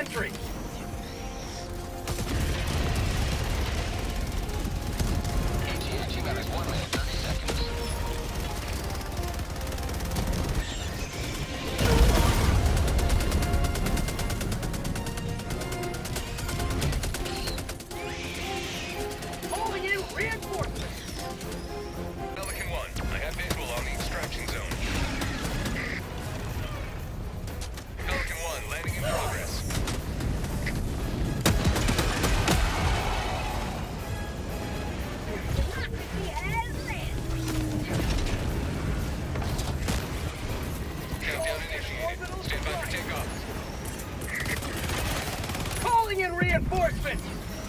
infantry! KTH, about 1 minute, 30 seconds. Calling in reinforcements! Pelican 1, I have visual on the extraction zone. Pelican 1, landing in progress. Countdown initiated. Stand by for takeoff. Calling in reinforcements!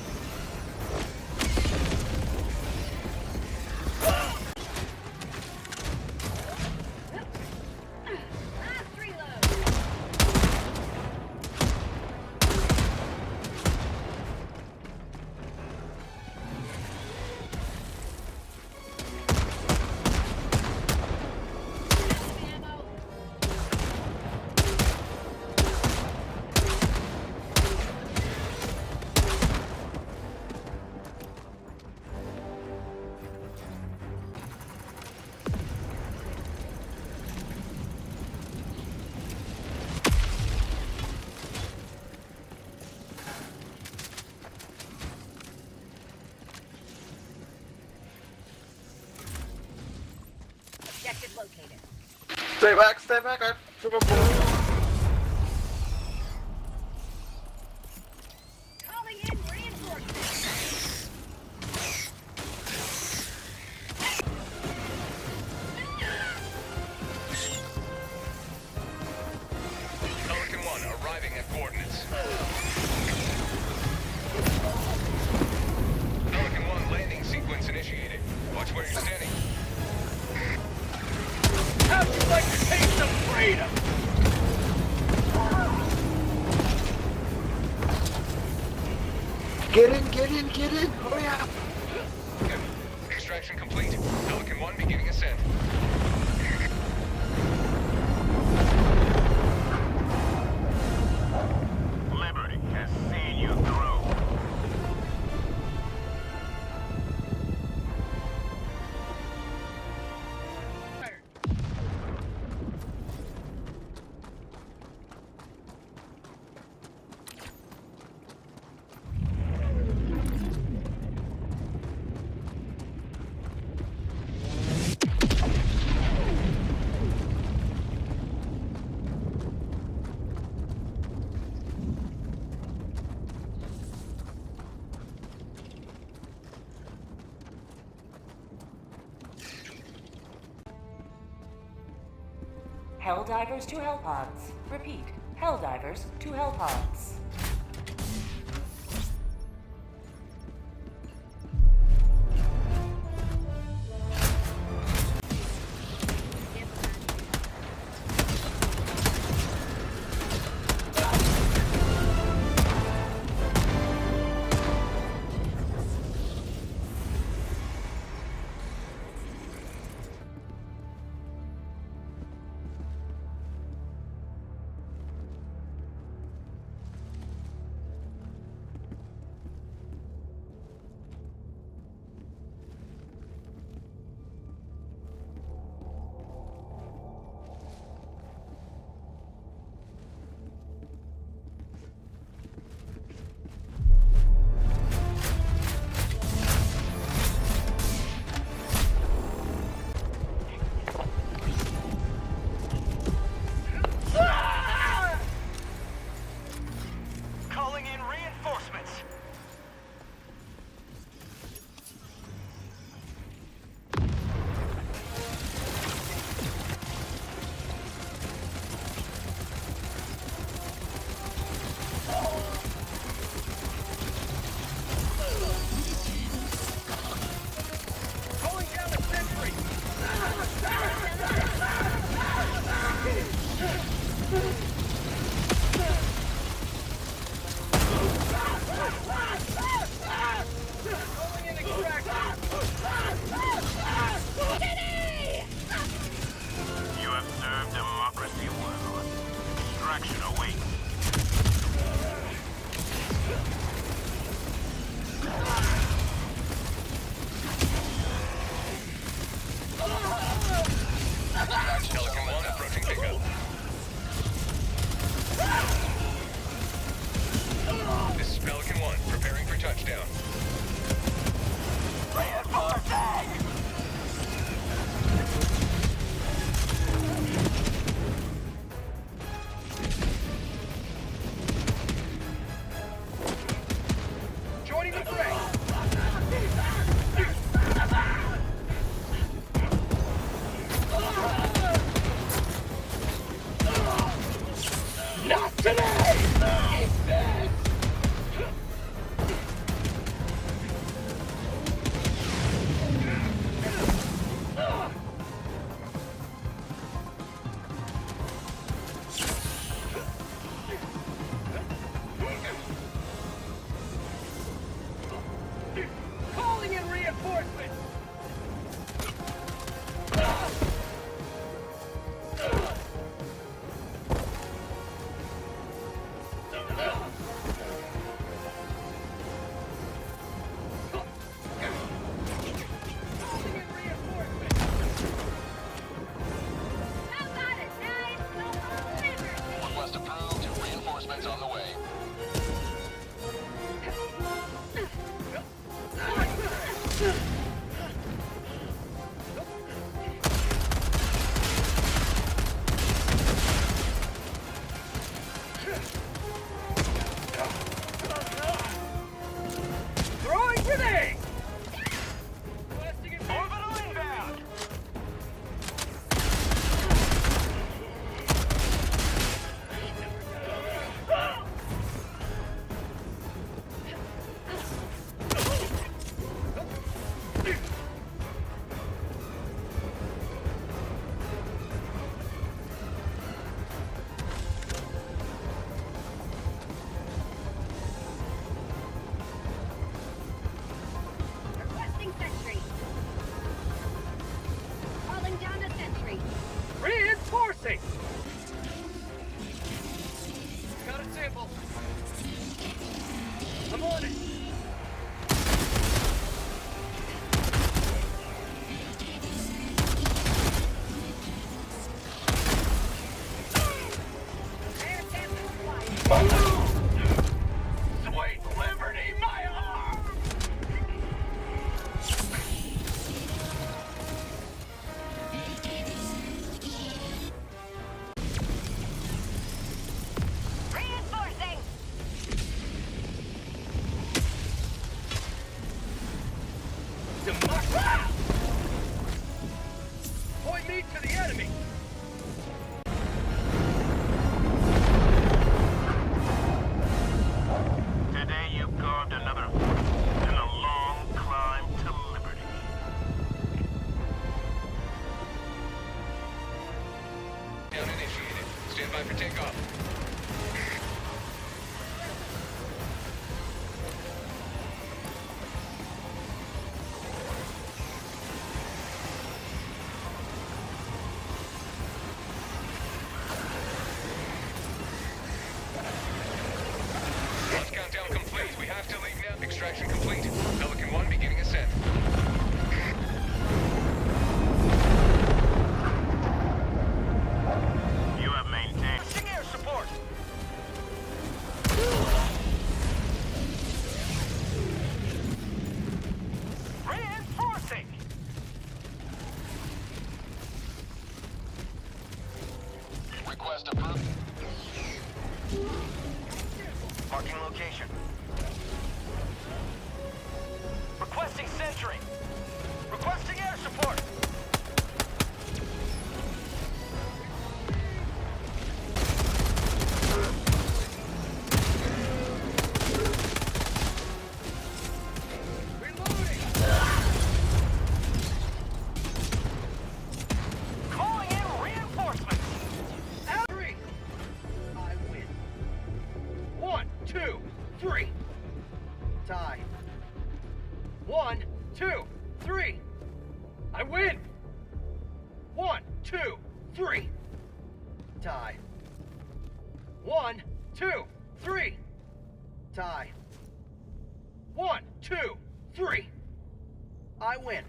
Objective located. Stay back, stay back. I took a bullet. Calling in reinforcements. Pelican 1, arriving at coordinates. Pelican 1, landing sequence initiated. Watch where you're standing. How'd you like to taste some freedom? Get in, get in, get in. Hurry up. Extraction complete. Pelican 1 beginning ascent. Liberty has seen you through. Helldivers to Hellpods. Repeat, Helldivers to Hellpods. Reinforcements! Calling in reinforcements! How about it, guys? We'll deliver. Request approved. Reinforcements on the way. Throwing grenade! Blasting it. Orbital inbound! Requesting sentry. Calling down a sentry. Reinforcing! Got a sample. I'm on it. Air sample required. Sweet liberty, my arm! Reinforcing. Democracy! Point me to the enemy! Today you carved another foot in a long climb to liberty. Down initiated. Stand by for takeoff. Launch countdown complete. We have to leave now. Extraction complete. Pelican 1 beginning ascent. You have maintained Air support! Reinforcing! Request approved. marking location. Requesting sentry! Requesting air support! Reloading! Calling in reinforcements! Out 3! I win. 1, 2, 3. Tie. 1, 2, 3. I win. 1, 2, 3. Tie. 1, 2, 3. Tie. 1, 2, 3. I win.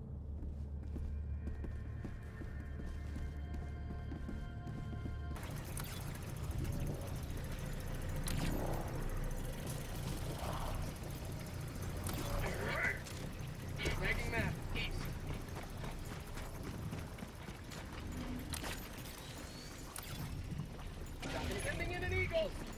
Making map. East. Sending in an Eagle.